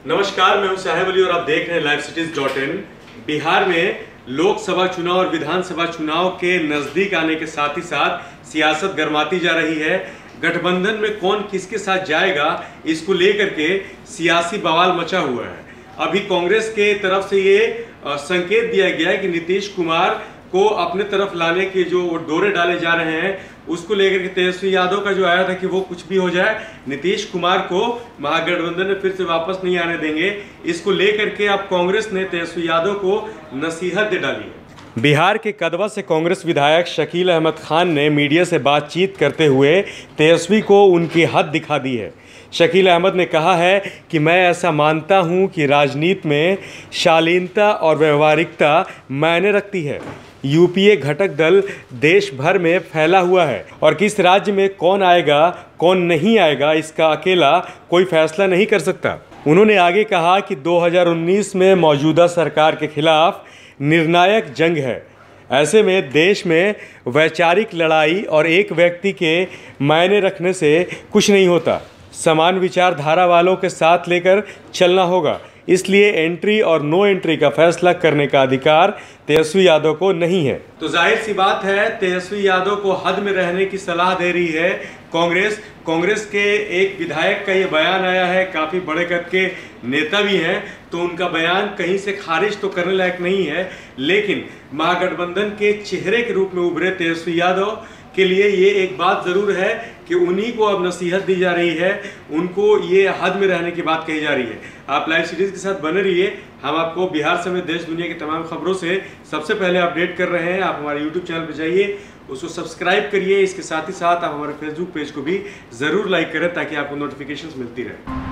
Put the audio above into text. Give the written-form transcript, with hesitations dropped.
नमस्कार, मैं हूं साहेब अली और आप देख रहे हैं livecities.in। बिहार में लोकसभा चुनाव और विधानसभा चुनाव के नजदीक आने के साथ ही साथ सियासत गर्माती जा रही है। गठबंधन में कौन किसके साथ जाएगा, इसको लेकर के सियासी बवाल मचा हुआ है। अभी कांग्रेस के तरफ से ये संकेत दिया गया है कि नीतीश कुमार को अपने तरफ लाने के जो डोरे डाले जा रहे हैं, उसको लेकर के तेजस्वी यादव का जो आया था कि वो कुछ भी हो जाए, नीतीश कुमार को महागठबंधन में फिर से वापस नहीं आने देंगे। इसको लेकर के अब कांग्रेस ने तेजस्वी यादव को नसीहत दे डाली है। बिहार के कदवा से कांग्रेस विधायक शकील अहमद खान ने मीडिया से बातचीत करते हुए तेजस्वी को उनकी हद दिखा दी है। शकील अहमद ने कहा है कि मैं ऐसा मानता हूं कि राजनीति में शालीनता और व्यवहारिकता मायने रखती है। यूपीए घटक दल देश भर में फैला हुआ है और किस राज्य में कौन आएगा कौन नहीं आएगा, इसका अकेला कोई फैसला नहीं कर सकता। उन्होंने आगे कहा कि 2019 में मौजूदा सरकार के खिलाफ निर्णायक जंग है। ऐसे में देश में वैचारिक लड़ाई और एक व्यक्ति के मायने रखने से कुछ नहीं होता। समान विचारधारा वालों के साथ लेकर चलना होगा। इसलिए एंट्री और नो एंट्री का फैसला करने का अधिकार तेजस्वी यादव को नहीं है। तो जाहिर सी बात है, तेजस्वी यादव को हद में रहने की सलाह दे रही है कांग्रेस के एक विधायक का ये बयान आया है, काफ़ी बड़े कद के नेता भी हैं, तो उनका बयान कहीं से खारिज तो करने लायक नहीं है। लेकिन महागठबंधन के चेहरे के रूप में उभरे तेजस्वी यादव के लिए ये एक बात ज़रूर है कि उन्हीं को अब नसीहत दी जा रही है, उनको ये हद में रहने की बात कही जा रही है। आप लाइव सीरीज के साथ बने रहिए, हम आपको बिहार समेत देश दुनिया की तमाम खबरों से सबसे पहले अपडेट कर रहे हैं। आप हमारे यूट्यूब चैनल पर जाइए, उसको सब्सक्राइब करिए। इसके साथ ही साथ आप हमारे फेसबुक पेज को भी ज़रूर लाइक करें ताकि आपको नोटिफिकेशंस मिलती रहे।